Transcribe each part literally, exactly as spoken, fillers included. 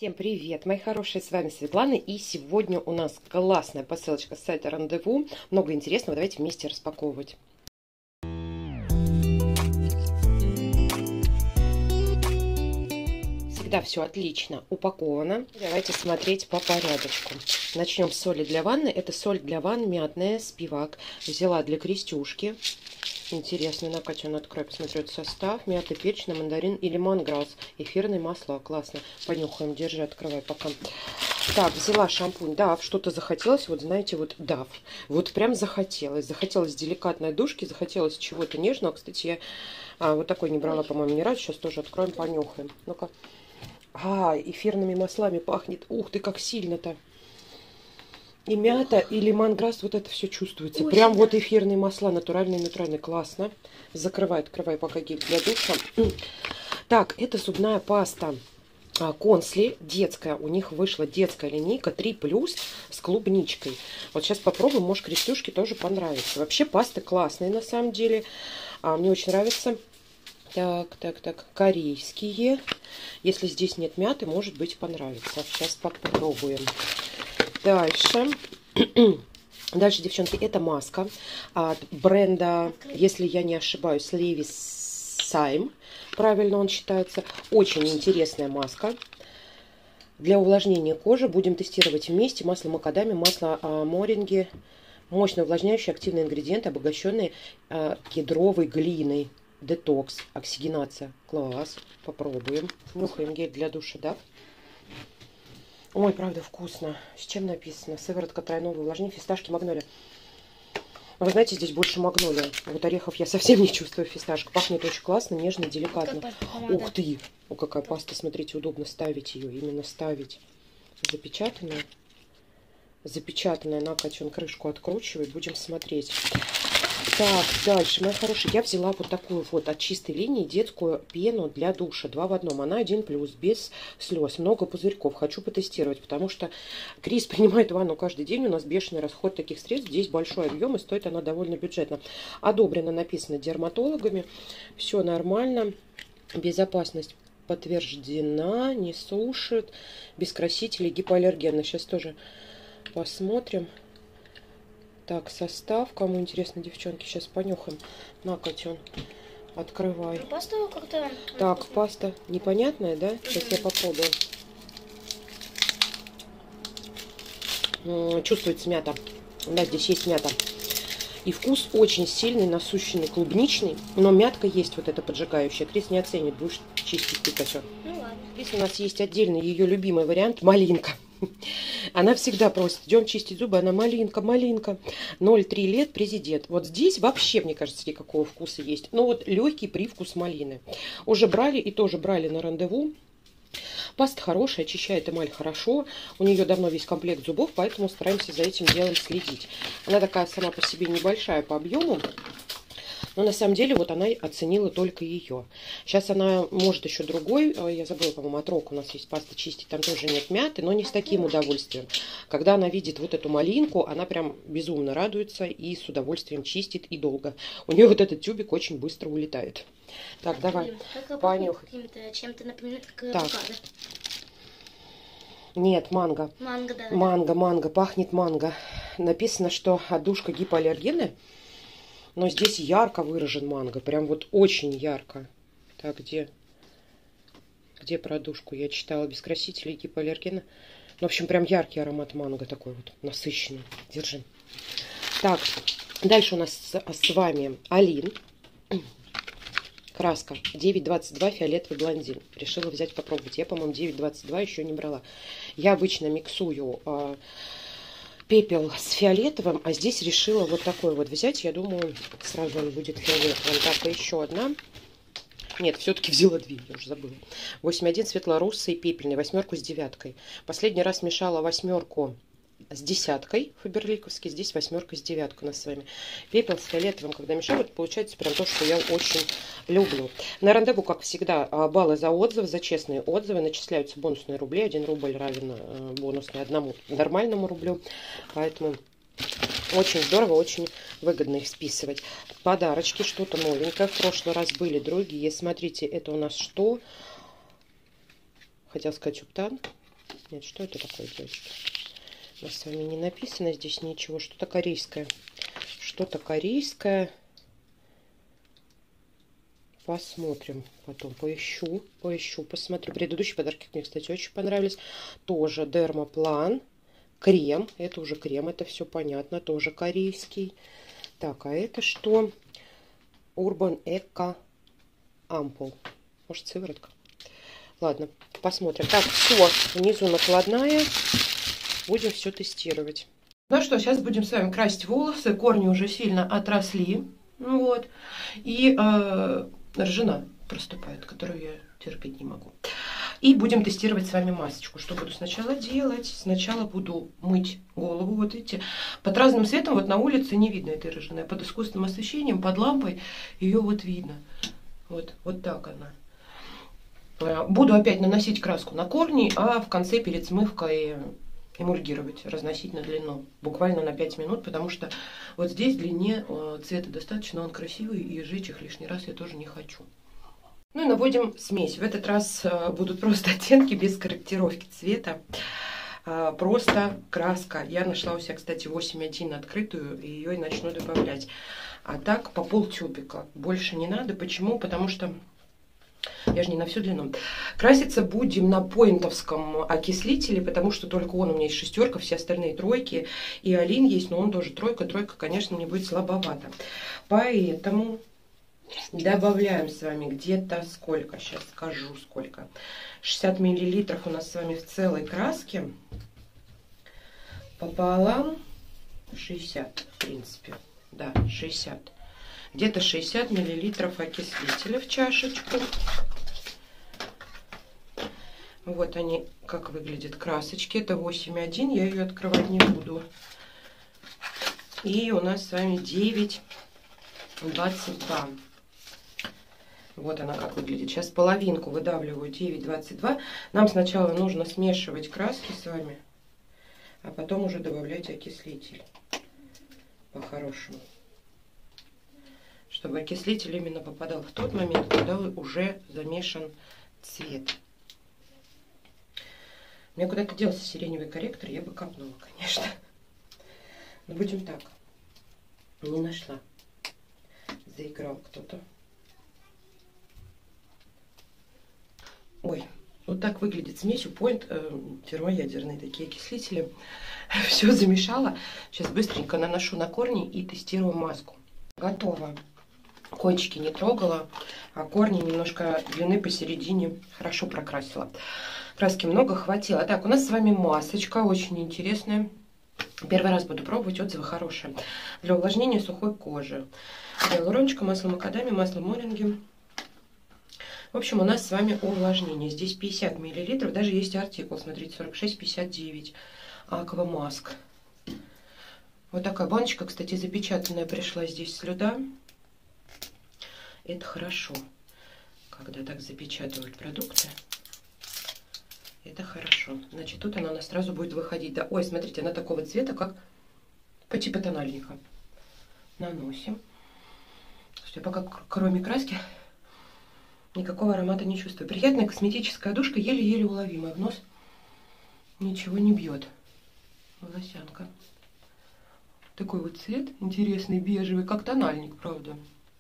Всем привет, мои хорошие, с вами Светлана, и сегодня у нас классная посылочка с сайта Рандеву. Много интересного, давайте вместе распаковывать. Всегда все отлично упаковано. Давайте смотреть по порядочку. Начнем с соли для ванны. Это соль для ванн мятная, спивак. Взяла для Крестюшки. Интересно, на Катю открою, посмотрю состав. Мята, перечная, мандарин и лимонграсс. Эфирное масло. Классно. Понюхаем, держи, открывай пока. Так, взяла шампунь Дав. Что-то захотелось, вот знаете, вот Дав. Вот прям захотелось. Захотелось деликатной душки, захотелось чего-то нежного. Кстати, я а, вот такой не брала, по-моему, ни разу. Сейчас тоже откроем, понюхаем. Ну-ка. А, эфирными маслами пахнет. Ух ты, как сильно-то. И мята, и лимонграсс, вот это все чувствуется. Очень прям да. Вот эфирные масла, натуральные, натуральные, классно. Закрывай, открывай пока гель для душа. Так, это зубная паста Консли, детская. У них вышла детская линейка три плюс с клубничкой. Вот сейчас попробуем, может, Крестюшке тоже понравится. Вообще пасты классные на самом деле. А, мне очень нравится. Так, так, так, корейские. Если здесь нет мяты, может быть, понравится. Сейчас попробуем. Дальше. Дальше, девчонки, это маска от бренда, если я не ошибаюсь, Levis Sime. Правильно он считается. Очень интересная маска. Для увлажнения кожи будем тестировать вместе. Масло макадамия, масло а, моринги. Мощно увлажняющие активные ингредиенты, обогащенные а, кедровой глиной. Детокс, оксигенация. Класс. Попробуем. Нюхаем гель для душа, да? Ой, правда вкусно. С чем написано? Сыворотка тройного увлажнения, фисташки, магнолия. Вы знаете, здесь больше магнолия. Вот орехов я совсем не чувствую фисташек. Пахнет очень классно, нежно, деликатно. Ух ты! О, какая паста, смотрите, удобно ставить ее. Именно ставить. Запечатанная. Запечатанная. На, Катюн, крышку откручивай. Будем смотреть. Так, дальше, моя хорошая, я взяла вот такую вот от чистой линии детскую пену для душа. Два в одном. Она один плюс, без слез. Много пузырьков. Хочу потестировать, потому что Крис принимает ванну каждый день. У нас бешеный расход таких средств. Здесь большой объем, и стоит она довольно бюджетно. Одобрено, написано дерматологами. Все нормально. Безопасность подтверждена. Не сушит. Без красителей, гипоаллергенно. Сейчас тоже посмотрим. Так, состав. Кому интересно, девчонки, сейчас понюхаем. На, Катюн, открывай. Паста как-то... Так, паста непонятная, да? Сейчас я попробую. Чувствуется мята. Да, здесь есть мята. И вкус очень сильный, насыщенный, клубничный. Но мятка есть вот эта поджигающая. Крис не оценит, будешь чистить ты, Катюн. Ну ладно. Здесь у нас есть отдельный ее любимый вариант. Малинка. Она всегда просит, идем чистить зубы, она малинка, малинка. ноль три лет, президент. Вот здесь вообще, мне кажется, никакого вкуса есть. Но вот легкий привкус малины. Уже брали и тоже брали на Рандеву. Паста хорошая, очищает эмаль хорошо. У нее давно весь комплект зубов, поэтому стараемся за этим делом следить. Она такая сама по себе небольшая по объему. Но на самом деле вот она оценила только ее. Сейчас она может еще другой. Я забыла, по-моему, от Рок у нас есть паста чистить. Там тоже нет мяты, но не с таким удовольствием. Когда она видит вот эту малинку, она прям безумно радуется и с удовольствием чистит и долго. У нее вот этот тюбик очень быстро улетает. Так, давай, понюхай. Чем-то напоминает, как так. Нет, манго. Манго, да. Манго, манго, пахнет манго. Написано, что отдушка гипоаллергенная. Но здесь ярко выражен манго. Прям вот очень ярко. Так, где? Где продушку? Я читала без красителей, гипоаллергена. Ну, в общем, прям яркий аромат манго такой вот. Насыщенный. Держи. Так, дальше у нас с, с вами Алин. Краска. девять двадцать два фиолетовый блондин. Решила взять попробовать. Я, по-моему, девять двадцать два еще не брала. Я обычно миксую... Э, пепел с фиолетовым, а здесь решила вот такой вот взять. Я думаю, сразу он будет фиолетовым. Так, и еще одна. Нет, все-таки взяла две, я уже забыла. восемь один светло-русый пепельный, восьмерку с девяткой. Последний раз мешала восьмерку с десяткой фаберликовский, здесь восьмерка с девяткой у нас с вами. Пепел с фиолетовым, когда мешают, получается прям то, что я очень люблю. На Рандеву, как всегда, баллы за отзывы, за честные отзывы. Начисляются бонусные рубли. Один рубль равен бонусный одному нормальному рублю. Поэтому очень здорово, очень выгодно их списывать. Подарочки, что-то новенькое. В прошлый раз были другие. Смотрите, это у нас что? Хотела сказать чуптан. Нет, что это такое, девочки? У нас с вами не написано здесь ничего. Что-то корейское. Что-то корейское. Посмотрим. Потом поищу. Поищу, посмотрю. Предыдущие подарки мне, кстати, очень понравились. Тоже Дермоплан. Крем. Это уже крем. Это все понятно. Тоже корейский. Так, а это что? Urban Eco Ampoule. Может, сыворотка? Ладно, посмотрим. Так, все. Внизу накладная. Будем все тестировать. Ну что, сейчас будем с вами красить волосы. Корни уже сильно отросли. Вот. И э, ржана проступает, которую я терпеть не могу. И будем тестировать с вами масочку. Что буду сначала делать? Сначала буду мыть голову. Вот видите, под разным светом вот на улице не видно этой ржаны. Под искусственным освещением, под лампой ее вот видно. Вот, вот так она. Буду опять наносить краску на корни, а в конце перед смывкой эмульгировать, разносить на длину. Буквально на пять минут, потому что вот здесь в длине цвета достаточно, он красивый, и жечь их лишний раз я тоже не хочу. Ну и наводим смесь. В этот раз будут просто оттенки без корректировки цвета. Просто краска. Я нашла у себя, кстати, восемь один открытую, и ее и начну добавлять. А так по пол тюбика. Больше не надо. Почему? Потому что я же не на всю длину. Краситься будем на поинтовском окислителе, потому что только он у меня есть шестерка, все остальные тройки. И Алин есть, но он тоже тройка. Тройка, конечно, мне будет слабовато. Поэтому добавляем с вами где-то сколько, сейчас скажу сколько. шестьдесят миллилитров у нас с вами в целой краске. Пополам шестьдесят, в принципе. Да, шестьдесят. Где-то шестьдесят миллилитров окислителя в чашечку. Вот они, как выглядят красочки. Это восемь один, я ее открывать не буду. И у нас с вами девять двадцать два. Вот она как выглядит. Сейчас половинку выдавливаю, девять двадцать два. Нам сначала нужно смешивать краски с вами, а потом уже добавлять окислитель. По-хорошему. Чтобы окислитель именно попадал в тот момент, когда уже замешан цвет. У меня куда-то делся сиреневый корректор, я бы капнула, конечно. Но будем так. Не нашла. Заиграл кто-то. Ой, вот так выглядит смесь. У Point э, термоядерные такие окислители. Все замешала. Сейчас быстренько наношу на корни и тестирую маску. Готово. Кончики не трогала, а корни немножко длины посередине хорошо прокрасила. Краски много хватило. Так, у нас с вами масочка очень интересная. Первый раз буду пробовать, отзывы хорошие. Для увлажнения сухой кожи. Гиалурончика, масло макадамия, масло моринги. В общем, у нас с вами увлажнение. Здесь пятьдесят миллилитров, даже есть артикул, смотрите, сорок шесть пятьдесят девять. Аквамаск. Вот такая баночка, кстати, запечатанная пришла здесь слюда. Это хорошо, когда так запечатывают продукты. Это хорошо. Значит, тут она у нас сразу будет выходить. Да, ой, смотрите, она такого цвета, как по типу тональника. Наносим. Слушайте, я пока кроме краски никакого аромата не чувствую. Приятная косметическая душка, еле-еле уловимая. В нос ничего не бьет. Волосянка. Такой вот цвет интересный, бежевый, как тональник, правда.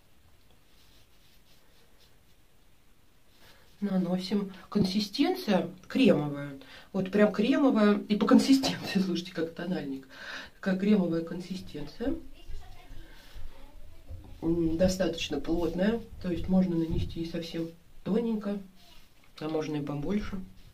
Наносим. Консистенция кремовая. Вот прям кремовая. И по консистенции, слушайте, как тональник. Такая кремовая консистенция. Достаточно плотная. То есть можно нанести и совсем тоненько. А можно и побольше.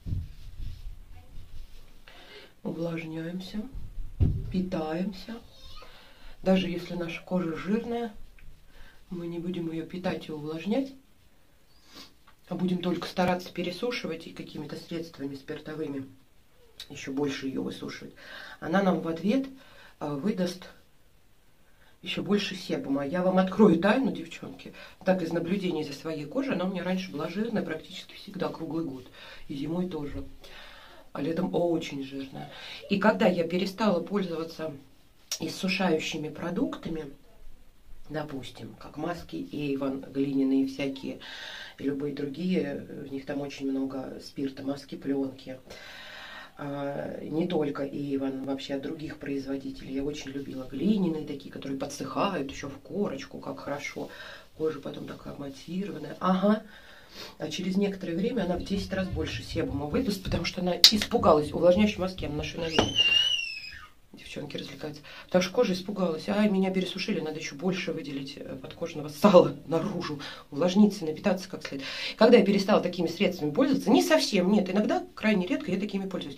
Увлажняемся. Питаемся. Даже если наша кожа жирная, мы не будем ее питать и увлажнять. А будем только стараться пересушивать и какими-то средствами спиртовыми еще больше ее высушивать. Она нам в ответ выдаст еще больше себума. Я вам открою тайну, девчонки. Так, из наблюдений за своей кожей, она у меня раньше была жирная практически всегда, круглый год. И зимой тоже. А летом очень жирная. И когда я перестала пользоваться иссушающими продуктами, допустим, как маски Avon, глиняные всякие, и любые другие, в них там очень много спирта, маски, пленки. А, не только Avon, вообще от других производителей. Я очень любила глиняные такие, которые подсыхают еще в корочку, как хорошо. Кожа потом такая матированная. Ага. А через некоторое время она в десять раз больше себума выдаст, потому что она испугалась. Увлажняющей маски я наношу на вены. Девчонки развлекаются. Так что кожа испугалась. Ай, меня пересушили, надо еще больше выделить подкожного сала наружу, увлажниться, напитаться как следует. Когда я перестала такими средствами пользоваться, не совсем, нет, иногда, крайне редко я такими пользуюсь,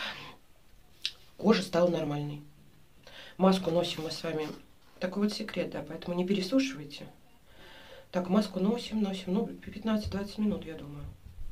кожа стала нормальной. Маску носим мы с вами. Такой вот секрет, да, поэтому не пересушивайте. Так, маску носим, носим, ну, пятнадцать-двадцать минут, я думаю.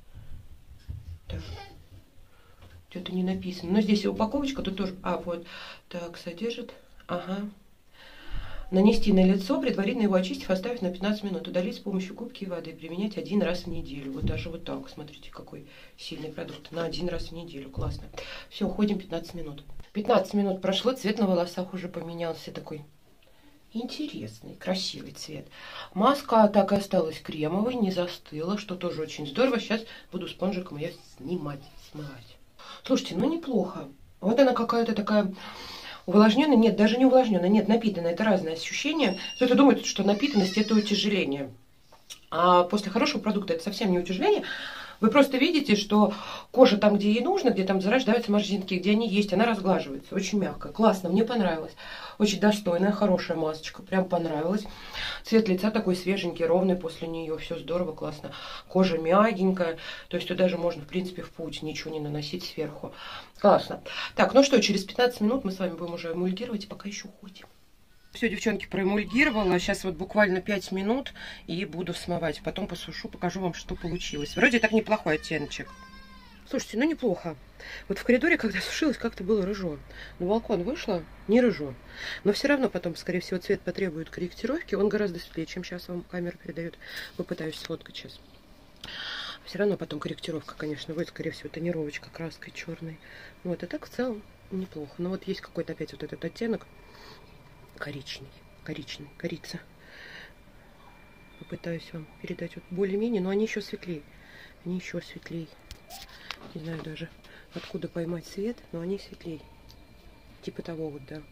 Так. Что-то не написано. Но здесь упаковочка, тут тоже... А, вот. Так, содержит. Ага. Нанести на лицо, предварительно его очистив, оставив на пятнадцать минут. Удалить с помощью губки и воды. Применять один раз в неделю. Вот даже вот так. Смотрите, какой сильный продукт. На один раз в неделю. Классно. Все, уходим пятнадцать минут. пятнадцать минут прошло, цвет на волосах уже поменялся. Такой интересный, красивый цвет. Маска так и осталась кремовой, не застыла, что тоже очень здорово. Сейчас буду спонжиком ее снимать, смывать. Слушайте, ну неплохо. Вот она какая-то такая увлажненная. Нет, даже не увлажненная. Нет, напитанная. Это разные ощущения. Кто-то думает, что напитанность это утяжеление. А после хорошего продукта это совсем не утяжеление. Вы просто видите, что кожа там, где ей нужно, где там зарождаются морщинки, где они есть, она разглаживается. Очень мягкая. Классно, мне понравилось. Очень достойная, хорошая масочка. Прям понравилась. Цвет лица такой свеженький, ровный после нее. Все здорово, классно. Кожа мягенькая. То есть туда даже можно, в принципе, в путь ничего не наносить сверху. Классно. Так, ну что, через пятнадцать минут мы с вами будем уже эмульгировать, и пока еще уходим. Все, девчонки, проэмульгировала. Сейчас вот буквально пять минут и буду смывать. Потом посушу, покажу вам, что получилось. Вроде так неплохой оттеночек. Слушайте, ну неплохо. Вот в коридоре, когда сушилась, как-то было рыжо. На балкон вышла, не рыжо. Но все равно потом, скорее всего, цвет потребует корректировки. Он гораздо светлее, чем сейчас вам камера передает. Попытаюсь сфоткать сейчас. Все равно потом корректировка, конечно, будет, скорее всего, тонировочка краской черной. Вот, и так в целом неплохо. Но вот есть какой-то опять вот этот оттенок. Коричневый, коричневый, корица. Попытаюсь вам передать вот более-менее, но они еще светлее. Они еще светлее. Не знаю даже, откуда поймать цвет, но они светлее. Типа того вот, да.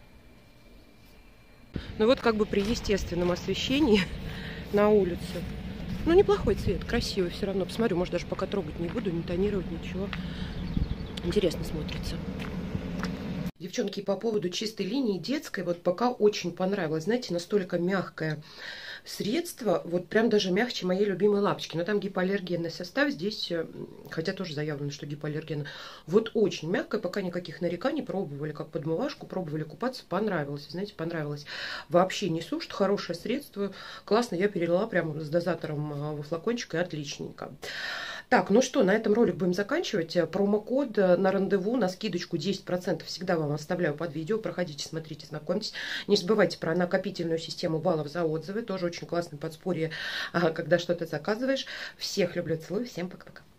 Ну вот как бы при естественном освещении на улице. Ну неплохой цвет, красивый все равно. Посмотрю, может даже пока трогать не буду, не тонировать, ничего. Интересно смотрится. Девчонки, по поводу чистой линии детской, вот пока очень понравилось. Знаете, настолько мягкое средство, вот прям даже мягче моей любимой лапочки. Но там гипоаллергенный состав, здесь, хотя тоже заявлено, что гипоаллерген. Вот очень мягкое, пока никаких нареканий, пробовали как подмывашку, пробовали купаться, понравилось. Знаете, понравилось. Вообще не сушит, хорошее средство, классно, я перелила прямо с дозатором во флакончик и отличненько. Так, ну что, на этом ролик будем заканчивать. Промокод на рандеву, на скидочку десять процентов всегда вам оставляю под видео. Проходите, смотрите, знакомьтесь. Не забывайте про накопительную систему баллов за отзывы. Тоже очень классное подспорье, когда что-то заказываешь. Всех люблю, целую. Всем пока-пока.